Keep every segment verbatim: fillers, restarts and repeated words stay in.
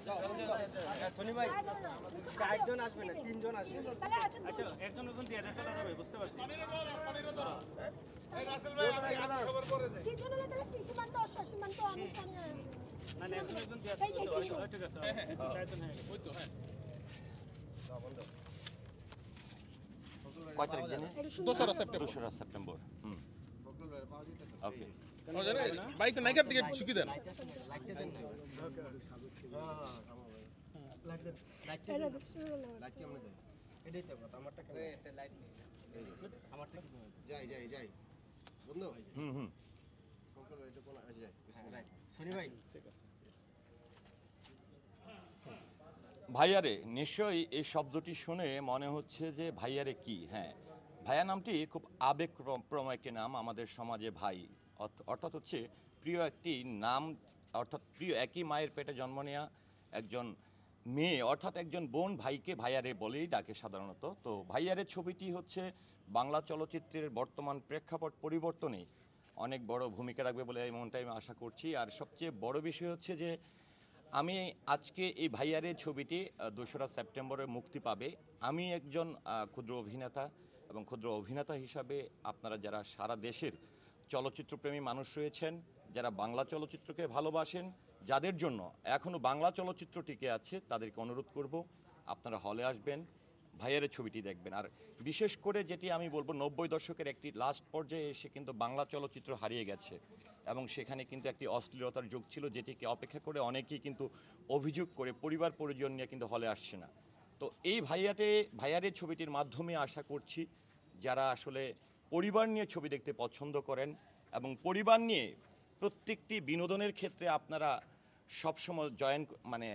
শনি ভাই চারজন আসবে না তিনজন আসবে আচ্ছা একজন একজন দিয়ে চলে যাবে বুঝতে পারছি তিনজন হলে তাহলে সীমান্ত অশ্ব সীমান্ত আমি শনি না না একজন একজন দিয়ে ঠিক আছে চারজন হয়ে গেল ওই তো হ্যাঁ কয় তারিখ জানেন? দোসরা সেপ্টেম্বর দোসরা সেপ্টেম্বর। হুম ওকে। ও জানে বাইক নাইকার দিকে ঝুঁকি দেন যাই যাই যাই বন্ধু হুম হুম শনি ভাই ঠিক আছে ভাইয়ারে নিশ্চয়ই এই শব্দটি শুনে মনে হচ্ছে যে ভাইয়ারে কি। হ্যাঁ, ভাইয়া নামটি খুব আবেগপ্রম একটি নাম আমাদের সমাজে। ভাই অর্থাৎ হচ্ছে প্রিয় একটি নাম, অর্থাৎ প্রিয় একই মায়ের পেটে জন্ম নেওয়া একজন মেয়ে অর্থাৎ একজন বোন ভাইকে ভাইয়ারে বলেই ডাকে সাধারণত। তো ভাইয়ারে ছবিটি হচ্ছে বাংলা চলচ্চিত্রের বর্তমান প্রেক্ষাপট পরিবর্তনে অনেক বড় ভূমিকা রাখবে বলে এমনটাই আমি আশা করছি। আর সবচেয়ে বড় বিষয় হচ্ছে যে আমি আজকে এই ভাইয়ারে ছবিটি দোসরা সেপ্টেম্বরে মুক্তি পাবে। আমি একজন ক্ষুদ্র অভিনেতা এবং ক্ষুদ্র অভিনেতা হিসাবে আপনারা যারা সারা দেশের চলচ্চিত্রপ্রেমী মানুষ রয়েছেন, যারা বাংলা চলচ্চিত্রকে ভালোবাসেন, যাদের জন্য এখনও বাংলা চলচ্চিত্র টিকে আছে, তাদেরকে অনুরোধ করব আপনারা হলে আসবেন, ভাইয়ারে ছবিটি দেখবেন। আর বিশেষ করে যেটি আমি বলবো, নব্বই দশকের একটি লাস্ট পর্যায়ে এসে কিন্তু বাংলা চলচ্চিত্র হারিয়ে গেছে এবং সেখানে কিন্তু একটি অশ্লীলতার যুগ ছিল, যেটিকে অপেক্ষা করে অনেকেই কিন্তু অভিযোগ করে পরিবার পরিজন নিয়ে কিন্তু হলে আসছে না। তো এই ভাইয়াটে ভাইয়ারে ছবিটির মাধ্যমে আশা করছি যারা আসলে পরিবার নিয়ে ছবি দেখতে পছন্দ করেন এবং পরিবার নিয়ে প্রত্যেকটি বিনোদনের ক্ষেত্রে আপনারা সবসময় জয়েন মানে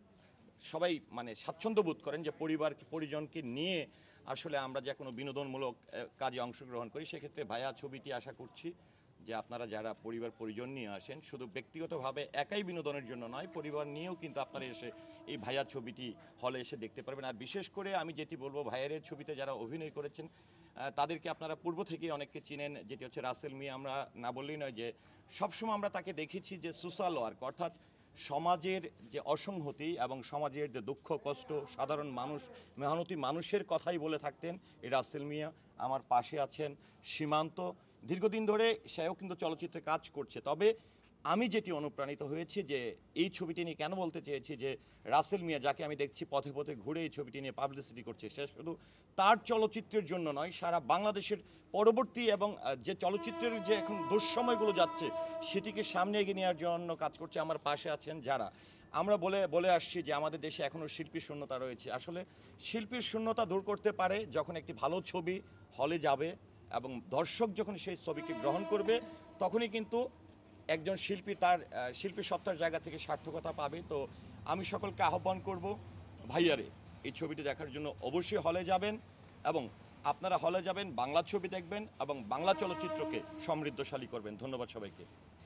সবাই মানে স্বাচ্ছন্দ্য বোধ করেন যে পরিবার পরিজনকে নিয়ে আসলে আমরা যে কোনো বিনোদনমূলক কাজে অংশগ্রহণ করি, সেক্ষেত্রে ভাইয়া ছবিটি আশা করছি যে আপনারা যারা পরিবার পরিজন নিয়ে আসেন, শুধু ব্যক্তিগতভাবে একাই বিনোদনের জন্য নয়, পরিবার নিয়েও কিন্তু আপনারা এসে এই ভাইয়া ছবিটি হলে এসে দেখতে পারবেন। আর বিশেষ করে আমি যেটি বলবো, ভাইয়ারের ছবিতে যারা অভিনয় করেছেন তাদেরকে আপনারা পূর্ব থেকেই অনেককে চিনেন, যেটি হচ্ছে রাসেল মিয়া। আমরা না বললেই নয় যে সবসময় আমরা তাকে দেখেছি যে সোশ্যাল ওয়ার্ক অর্থাৎ সমাজের যে অসংহতি এবং সমাজের যে দুঃখ কষ্ট, সাধারণ মানুষ মেহনতি মানুষের কথাই বলে থাকতেন এই রাসেল মিয়া। আমার পাশে আছেন সীমান্ত, দীর্ঘদিন ধরে সেও কিন্তু চলচ্চিত্রে কাজ করছে। তবে আমি যেটি অনুপ্রাণিত হয়েছি যে এই ছবিটি নিয়ে কেন বলতে চেয়েছি যে রাসেল মিয়া, যাকে আমি দেখছি পথে পথে ঘুরে এই ছবিটি নিয়ে পাবলিসিটি করছে, সে শুধু তার চলচ্চিত্রের জন্য নয়, সারা বাংলাদেশের পরবর্তী এবং যে চলচ্চিত্রের যে এখন দুঃসময়গুলো যাচ্ছে সেটিকে সামনে এগিয়ে নেওয়ার জন্য কাজ করছে। আমার পাশে আছেন যারা আমরা বলে বলে আসছি যে আমাদের দেশে এখনও শিল্পীর শূন্যতা রয়েছে। আসলে শিল্পীর শূন্যতা দূর করতে পারে যখন একটি ভালো ছবি হলে যাবে এবং দর্শক যখন সেই ছবিকে গ্রহণ করবে, তখনই কিন্তু একজন শিল্পী তার শিল্পী সত্তার জায়গা থেকে সার্থকতা পাবে। তো আমি সকলকে আহ্বান করব ভাইয়ারে এই ছবিটি দেখার জন্য অবশ্যই হলে যাবেন এবং আপনারা হলে যাবেন, বাংলা ছবি দেখবেন এবং বাংলা চলচ্চিত্রকে সমৃদ্ধশালী করবেন। ধন্যবাদ সবাইকে।